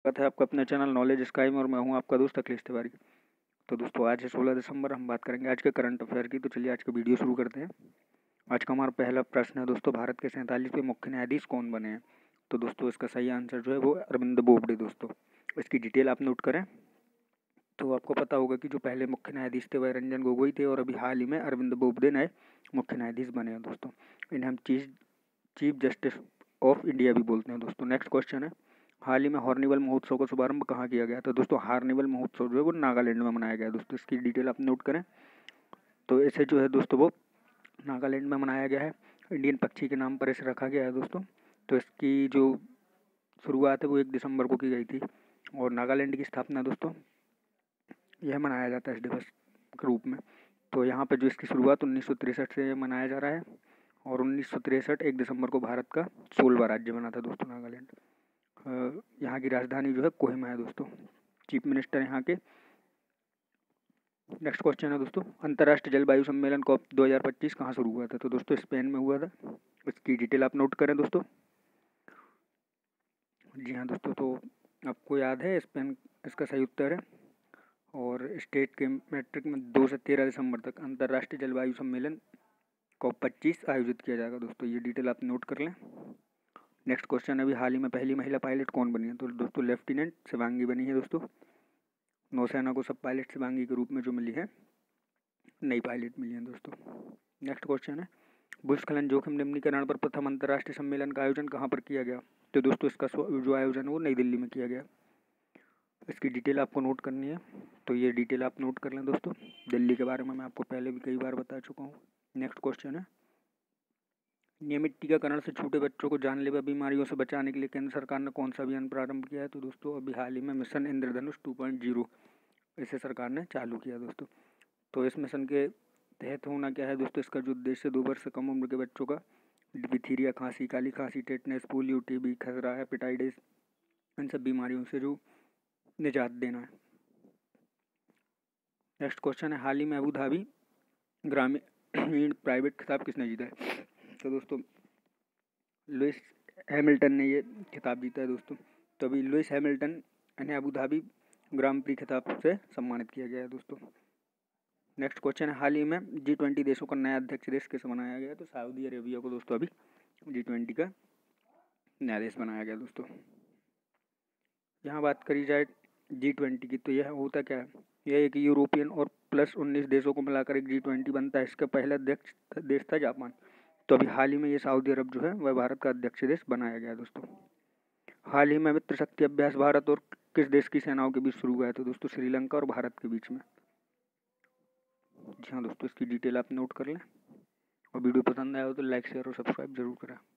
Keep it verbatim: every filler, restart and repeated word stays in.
स्वागत है आपका अपने चैनल नॉलेज स्काई में और मैं हूं आपका दोस्त अखिलेश तिवारी। तो दोस्तों आज है सोलह दिसंबर, हम बात करेंगे आज के करंट अफेयर की। तो चलिए आज का वीडियो शुरू करते हैं। आज का हमारा पहला प्रश्न है दोस्तों, भारत के सैंतालीसवें मुख्य न्यायाधीश कौन बने हैं? तो दोस्तों इसका सही आंसर जो है वो अरविंद बोबडे। दोस्तों इसकी डिटेल आप नोट करें तो आपको पता होगा कि जो पहले मुख्य न्यायाधीश थे वह रंजन गोगोई थे और अभी हाल ही में अरविंद बोबडे नए मुख्य न्यायाधीश बने हैं। दोस्तों इन्हें हम chief chief justice of India भी बोलते हैं। दोस्तों नेक्स्ट क्वेश्चन है, हाल ही में हॉर्निवल महोत्सव का शुभारंभ कहाँ किया गया? तो दोस्तों हॉर्निवल महोत्सव जो है वो नागालैंड में मनाया गया। दोस्तों इसकी डिटेल आप नोट करें तो इसे जो है दोस्तों वो नागालैंड में मनाया गया है। इंडियन पक्षी के नाम पर इसे रखा गया है। दोस्तों तो इसकी जो शुरुआत है वो एक दिसंबर को की गई थी और नागालैंड की स्थापना दोस्तों यह मनाया जाता है इस दिवस के रूप में। तो यहाँ पर जो इसकी शुरुआत उन्नीस सौ तिरसठ से मनाया जा रहा है और उन्नीस सौ तिरसठ एक दिसंबर को भारत का सोलहवां राज्य बना था दोस्तों नागालैंड। यहाँ की राजधानी जो है कोहिमा है। दोस्तों चीफ मिनिस्टर यहाँ के। नेक्स्ट क्वेश्चन है दोस्तों, अंतर्राष्ट्रीय जलवायु सम्मेलन कॉप दो हज़ार पच्चीस कहाँ शुरू हुआ था? तो दोस्तों स्पेन में हुआ था। इसकी डिटेल आप नोट करें दोस्तों। जी हाँ दोस्तों, तो आपको याद है स्पेन इसका सही उत्तर है। और स्टेट के मैट्रिक में दो से तेरह दिसंबर तक अंतर्राष्ट्रीय जलवायु सम्मेलन कॉप पच्चीस आयोजित किया जाएगा। दोस्तों ये डिटेल आप नोट कर लें। नेक्स्ट क्वेश्चन है, अभी हाल ही में पहली महिला पायलट कौन बनी है? तो दोस्तों लेफ्टिनेंट शिवांगी बनी है। दोस्तों नौसेना को सब पायलट शिवांगी के रूप में जो मिली है नई पायलट मिली है। दोस्तों नेक्स्ट क्वेश्चन है, भूस्खलन जोखिम निम्नीकरण पर प्रथम अंतर्राष्ट्रीय सम्मेलन का आयोजन कहाँ पर किया गया? तो दोस्तों इसका जो आयोजन है वो नई दिल्ली में किया गया। इसकी डिटेल आपको नोट करनी है तो ये डिटेल आप नोट कर लें। दोस्तों दिल्ली के बारे में मैं आपको पहले भी कई बार बता चुका हूँ। नेक्स्ट क्वेश्चन है, नियमित टीकाकरण से छूटे बच्चों को जानलेवा बीमारियों से बचाने के लिए केंद्र सरकार ने कौन सा अभियान प्रारंभ किया है? तो दोस्तों अभी हाल ही में mission Indradhanush two point zero इसे सरकार ने चालू किया। दोस्तों तो इस मिशन के तहत होना क्या है दोस्तों, इसका जो उद्देश्य दो वर्ष से कम उम्र के बच्चों का डिप्थीरिया, खांसी, काली खांसी, टेटनस, पोलियो, टीबी, खसरा, हेपेटाइटिस, इन सब बीमारियों से जो निजात देना है। नेक्स्ट क्वेश्चन है, हाल ही में अबू धाबी ग्रामीण प्राइवेट खिताब किसने जीता है? तो दोस्तों लुइस हैमिल्टन ने ये खिताब जीता है। दोस्तों तो अभी लुइस हैमिल्टन इन्हें अबू धाबी ग्राम प्री खिताब से सम्मानित किया गया है। दोस्तों नेक्स्ट क्वेश्चन है, हाल ही में जी ट्वेंटी देशों का नया अध्यक्ष देश किसे बनाया गया? तो सऊदी अरेबिया को दोस्तों अभी जी ट्वेंटी का नया देश बनाया गया। दोस्तों यहाँ बात करी जाए जी ट्वेंटी की तो यह होता क्या है, यह एक यूरोपियन और प्लस उन्नीस देशों को मिलाकर एक जी ट्वेंटी बनता है। इसका पहला अध्यक्ष देश था जापान। तो अभी हाल ही में ये सऊदी अरब जो है वह भारत का अध्यक्ष देश बनाया गया। दोस्तों हाल ही में मित्र शक्ति अभ्यास भारत और किस देश की सेनाओं के बीच शुरू हुआ है? तो दोस्तों श्रीलंका और भारत के बीच में। जी हाँ दोस्तों, इसकी डिटेल आप नोट कर लें और वीडियो पसंद आया हो तो लाइक शेयर और सब्सक्राइब जरूर करें।